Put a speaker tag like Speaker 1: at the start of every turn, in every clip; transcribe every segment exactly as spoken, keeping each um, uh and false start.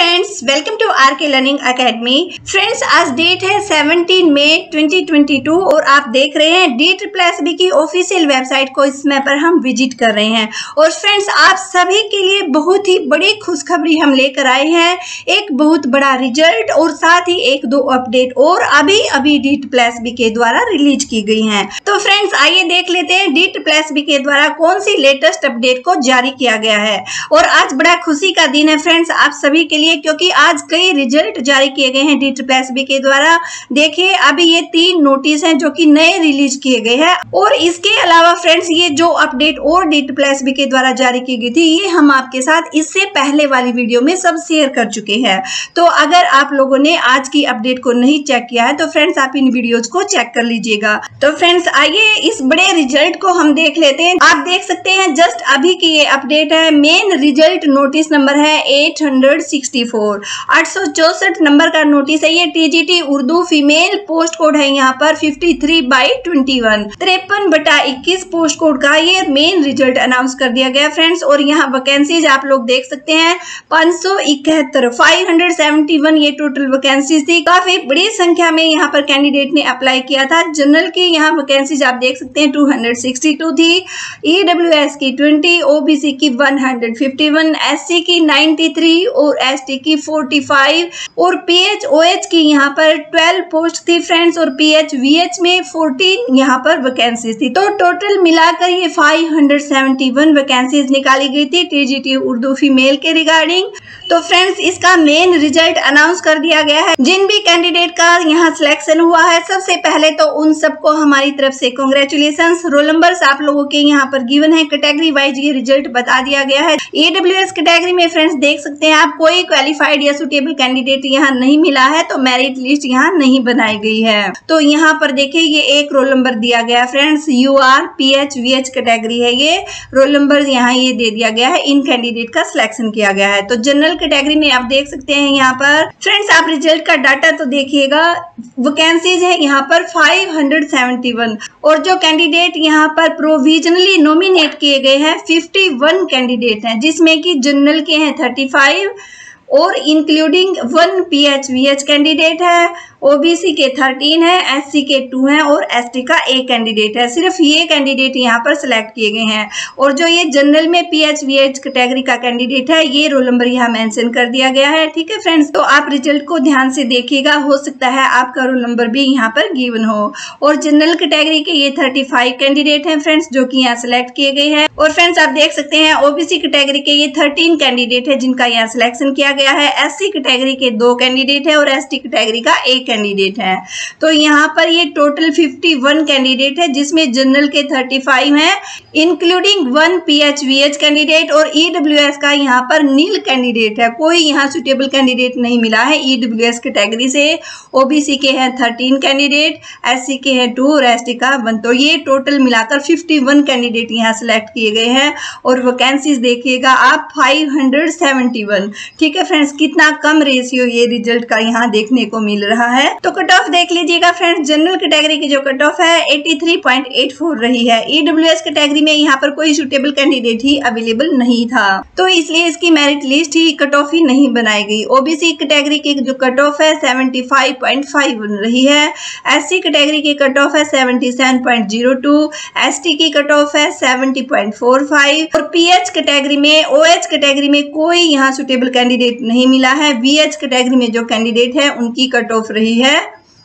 Speaker 1: Friends, welcome to R K learning academy. Friends, आज date है सत्रह मई ट्वेंटी ट्वेंटी टू और आप देख रहे हैं डी ट्रिपल एस बी की ऑफिशियल वेबसाइट को इस समय पर हम विजिट कर रहे हैं। और फ्रेंड्स, आप सभी के लिए बहुत ही बड़ी खुशखबरी हम लेकर आए हैं, एक बहुत बड़ा रिजल्ट और साथ ही एक दो अपडेट और अभी अभी डी ट्रिपल एस बी के द्वारा रिलीज की गई हैं। तो फ्रेंड्स, आइए देख लेते हैं डी ट्रिपल एस बी के द्वारा कौन सी लेटेस्ट अपडेट को जारी किया गया है। और आज बड़ा खुशी का दिन है फ्रेंड्स आप सभी के लिए, क्योंकि आज कई रिजल्ट जारी किए गए हैं डी ट्रिपल एस बी के द्वारा। देखिए, अभी ये तीन नोटिस हैं जो कि नए रिलीज किए गए हैं। और इसके अलावा फ्रेंड्स, ये जो अपडेट और डी ट्रिपल एस बी के द्वारा जारी की गई थी, ये हम आपके साथ इससे पहले वाली वीडियो में सब शेयर कर चुके हैं। तो अगर आप लोगों ने आज की अपडेट को नहीं चेक किया है तो फ्रेंड्स आप इन वीडियोज को चेक कर लीजिएगा। तो फ्रेंड्स, आइए इस बड़े रिजल्ट को हम देख लेते हैं। आप देख सकते हैं जस्ट अभी की ये अपडेट है। मेन रिजल्ट नोटिस नंबर है एट हंड्रेड सिक्सटी फोर, आठ सौ चौसठ नंबर का नोटिस है। ये TGT Urdu female post code है यहाँ पर fifty three by twenty one, तिरपन बटा इक्कीस पोस्ट कोड का ये मेन रिजल्ट अनाउंस कर दिया गया फ्रेंड्स। और यहाँ वैकेंसीज आप लोग देख सकते हैं पाँच सौ इकहत्तर, फाइव हंड्रेड सेवेंटी वन ये टोटल वैकेंसीज थी। काफी बड़ी संख्या में यहाँ पर कैंडिडेट ने अप्लाई किया था। जनरल की यहाँ वैकेंसीज आप देख सकते हैं टू हंड्रेड सिक्सटी टू थी, ईडब्ल्यूएस की ट्वेंटी, ओबीसी की one hundred fifty one, SC की नाइंटी थ्री और एसटी की फोर्टी फाइव और पीएचओएच की यहाँ पर ट्वेल्व पोस्ट थी फ्रेंड्स। और पीएचवीएच में फोर्टीन यहाँ पर वैकेंसीज थी। तो टोटल मिलाकर ये five hundred seventy one vacancies निकाली गई थी टीजीटी उर्दू फीमेल के रिगार्डिंग। तो फ्रेंड्स, इसका मेन रिजल्ट अनाउंस कर दिया गया है। जिन भी कैंडिडेट का यहाँ सिलेक्शन हुआ है, सबसे पहले तो उन सबको हमारी तरफ से कांग्रेचुलेशंस। रोल नंबर्स आप लोगों के यहाँ पर गिवन है, कैटेगरी वाइज ये रिजल्ट बता दिया गया है। ईडब्ल्यूएस कैटेगरी में फ्रेंड्स देख सकते हैं आप, कोई क्वालिफाइड या सुटेबल कैंडिडेट यहाँ नहीं मिला है, तो मेरिट लिस्ट यहाँ नहीं बनाई गई है। तो यहाँ पर देखिए ये एक रोल नंबर दिया गया friends, U R P H V H category है, ये रोल नंबर यहाँ ये दे दिया गया है। इन कैंडिडेट का सिलेक्शन किया गया है। तो जनरल कैटेगरी में आप देख सकते हैं यहाँ पर फ्रेंड्स, आप रिजल्ट का डाटा तो देखिएगा, वैकेंसीज है यहाँ पर फाइव हंड्रेड सेवेंटी वन और जो कैंडिडेट यहाँ पर प्रोविजनली नॉमिनेट किए गए हैं फिफ्टी वन कैंडिडेट हैं, जिसमें कि जनरल के हैं थर्टी फाइव और इंक्लूडिंग वन पीएचवीएच कैंडिडेट है, ओबीसी के थर्टीन है, एससी के टू हैं और एसटी का एक कैंडिडेट है। सिर्फ ये कैंडिडेट यहाँ पर सिलेक्ट किए गए हैं। और जो ये जनरल में पीएचवीएच कैटेगरी का कैंडिडेट है, ये रोल नंबर यहाँ मेंशन कर दिया गया है। ठीक है फ्रेंड्स, तो आप रिजल्ट को ध्यान से देखिएगा, हो सकता है आपका रोल नंबर भी यहाँ पर गिवन हो। और जनरल कैटेगरी के ये थर्टी फाइव कैंडिडेट हैं फ्रेंड्स, जो कि यहाँ सिलेक्ट किए गए हैं। और फ्रेंड्स, आप देख सकते हैं ओबीसी कैटेगरी के ये थर्टीन कैंडिडेट है, जिनका यहाँ सिलेक्शन किया गया है। एससी कैटेगरी के दो कैंडिडेट है और एसटी कैटेगरी का एक कैंडिडेट है। तो यहाँ पर ये टोटल फिफ्टी वन कैंडिडेट है, जिसमें जनरल के थर्टी फाइव हैं, इंक्लूडिंग वन पीएचवीएच कैंडिडेट और ईडब्ल्यूएस का यहाँ पर नील कैंडिडेट है। कोई यहाँ सुटेबल कैंडिडेट नहीं मिला है ईडब्ल्यूएस कैटेगरी से। ओबीसी के हैं थर्टीन कैंडिडेट, एससी के हैं टू और एसटी का वन। तो ये टोटल मिलाकर फिफ्टी वन कैंडिडेट यहाँ सिलेक्ट किए गए हैं। और वैकेंसीज देखिएगा आप फाइव हंड्रेड सेवेंटी वन। ठीक है फ्रेंड्स, कितना कम रेशियो ये रिजल्ट का यहाँ देखने को मिल रहा है। तो कट ऑफ देख लीजिएगा फ्रेंड्स, जनरल कैटेगरी की जो कट ऑफ है eighty three point eight four रही है। ईडब्ल्यूएस कैटेगरी में यहाँ पर कोई सुटेबल कैंडिडेट ही अवेलेबल नहीं था, तो इसलिए इसकी मेरिट लिस्ट ही कट ऑफ ही नहीं बनाई गई। ओबीसी कैटेगरी की जो कट ऑफ है सेवेंटी फाइव पॉइंट फाइव रही है। एससी कैटेगरी की कट ऑफ है seventy seven point zero two, ST की कट ऑफ है सेवेंटी पॉइंट फोर फाइव और पीएच कैटेगरी में, ओएच कैटेगरी में कोई यहाँ सुटेबल कैंडिडेट नहीं मिला है। वीएच कैटेगरी में जो कैंडिडेट है उनकी कट ऑफ रही है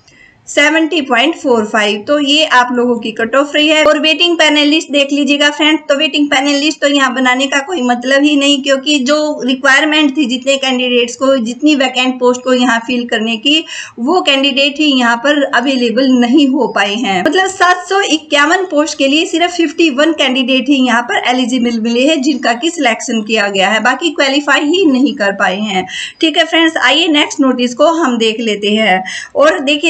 Speaker 1: सेवेंटी पॉइंट फोर फाइव। तो ये आप लोगों की कट ऑफ रही है। और वेटिंग पैनल लिस्ट देख लीजिएगा फ्रेंड्स, तो वेटिंग पैनल लिस्ट तो यहाँ बनाने का कोई मतलब ही नहीं, क्योंकि जो रिक्वायरमेंट थी जितने कैंडिडेट्स को, जितनी वैकेंट पोस्ट को यहाँ फिल करने की, वो कैंडिडेट ही यहाँ पर अवेलेबल नहीं हो पाए हैं। मतलब सात सौ इक्यावन पोस्ट के लिए सिर्फ फिफ्टी वन कैंडिडेट ही यहाँ पर एलिजिबल मिले हैं, जिनका की सिलेक्शन किया गया है, बाकी क्वालिफाई ही नहीं कर पाए हैं। ठीक है फ्रेंड्स, आइए नेक्स्ट नोटिस को हम देख लेते हैं। और देखिए, जब भी कोई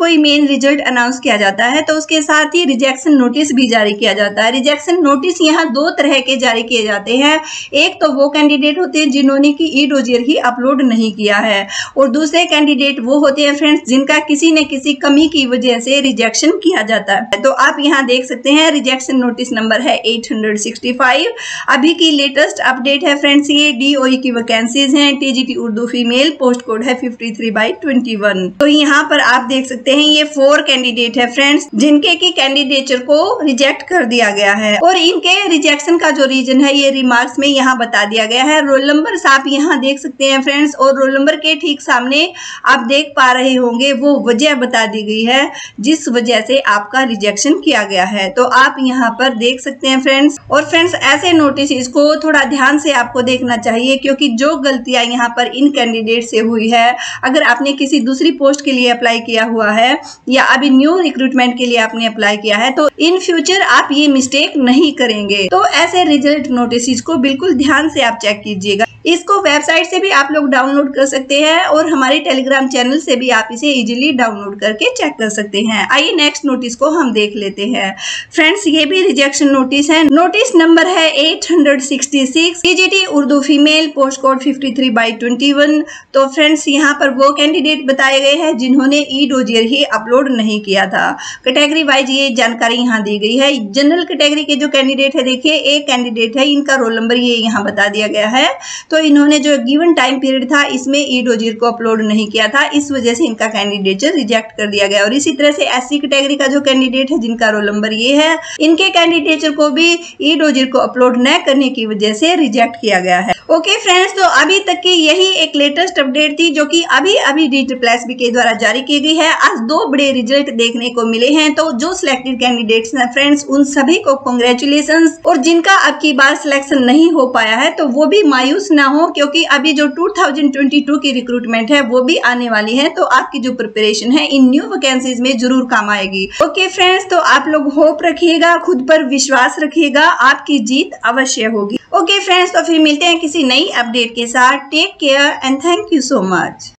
Speaker 1: कोई मेन रिजल्ट अनाउंस किया जाता है तो उसके साथ ही रिजेक्शन नोटिस भी जारी किया जाता है। रिजेक्शन नोटिस यहाँ दो तरह के जारी किए जाते हैं। एक तो वो कैंडिडेट होते हैं जिन्होंने की ई डोजियर ही अपलोड नहीं किया है, और दूसरे कैंडिडेट वो होते हैं फ्रेंड्स जिनका किसी न किसी कमी की वजह से रिजेक्शन किया जाता है। तो आप यहाँ देख सकते हैं रिजेक्शन नोटिस नंबर है आठ सौ पैंसठ। अभी की लेटेस्ट अपडेट है फ्रेंड्स, ये डीओई की वैकेंसीज हैं, TGT Urdu female, post code है तिरेपन बाई इक्कीस। तो यहाँ पर आप देख सकते हैं ये फोर कैंडिडेट है फ्रेंड्स जिनके की कैंडिडेचर को रिजेक्ट कर दिया गया है, और इनके रिजेक्शन का जो रीजन है ये रिमार्क्स में यहाँ बता दिया गया है। रोल नंबर आप यहाँ देख सकते हैं फ्रेंड्स, और रोल नंबर के ठीक सामने आप देख पा रहे होंगे वो वजह बता दी गई है जिस वजह से आपका रिजेक्शन किया गया है। तो आप यहाँ पर देख सकते हैं फ्रेंड्स। और फ्रेंड्स ऐसे नोटिस को थोड़ा ध्यान से आपको देखना चाहिए, क्योंकि जो गलतियां यहाँ पर इन कैंडिडेट से हुई है, अगर आपने किसी दूसरी पोस्ट के लिए अप्लाई किया हुआ है या अभी न्यू रिक्रूटमेंट के लिए आपने अप्लाई किया है, तो इन फ्यूचर आप ये मिस्टेक नहीं करेंगे। तो ऐसे रिजल्ट नोटिस को बिल्कुल ध्यान से आप चेक कीजिएगा। इसको वेबसाइट से भी आप लोग डाउनलोड कर सकते हैं और हमारे टेलीग्राम चैनल से भी आप इसे इजीली डाउनलोड करके चेक कर सकते हैं। आइए नेक्स्ट नोटिस को हम देख लेते हैं। फ्रेंड्स ये भी रिजेक्शन नोटिस है। नोटिस नंबर है आठ सौ छियासठ, TGT Urdu female, post code तिरेपन बाई इक्कीस। तो फ्रेंड्स यहाँ पर वो कैंडिडेट बताए गए हैं जिन्होंने ई डोजियर ही अपलोड नहीं किया था। कैटेगरी वाइज ये जानकारी यहाँ दी गई है। जनरल कैटेगरी के जो कैंडिडेट है, देखिए एक कैंडिडेट है, इनका रोल नंबर ये यहाँ बता दिया गया है। तो इन्होंने जो गिवन टाइम पीरियड था इसमें ई डोजियर को अपलोड नहीं किया था, इस वजह से इनका कैंडिडेचर रिजेक्ट कर दिया गया। और इसी तरह से एससी कैटेगरी का जो कैंडिडेट है जिनका रोल नंबर ये है, इनके कैंडिडेचर को भी ई डोजियर को अपलोड न करने की वजह से रिजेक्ट किया गया है। ओके फ्रेंड्स, तो अभी तक की यही एक लेटेस्ट अपडेट थी जो कि अभी अभी डी ट्रिपल एस बी के द्वारा जारी की गई है। आज दो बड़े रिजल्ट देखने को मिले हैं। तो जो सिलेक्टेड कैंडिडेट्स हैं फ्रेंड्स उन सभी को कांग्रेचुलेशंस, और जिनका अब की बार सिलेक्शन नहीं हो पाया है तो वो भी मायूस ना हो, क्योंकि अभी जो दो हज़ार बाईस की रिक्रूटमेंट है वो भी आने वाली है। तो आपकी जो प्रिपरेशन है इन न्यू वैकेंसीज में जरूर काम आएगी। ओके फ्रेंड्स, तो आप लोग होप रखिएगा, खुद पर विश्वास रखिएगा, आपकी जीत अवश्य होगी। ओके फ्रेंड्स, तो फिर मिलते हैं किसी नई अपडेट के साथ। Take care and thank you so much.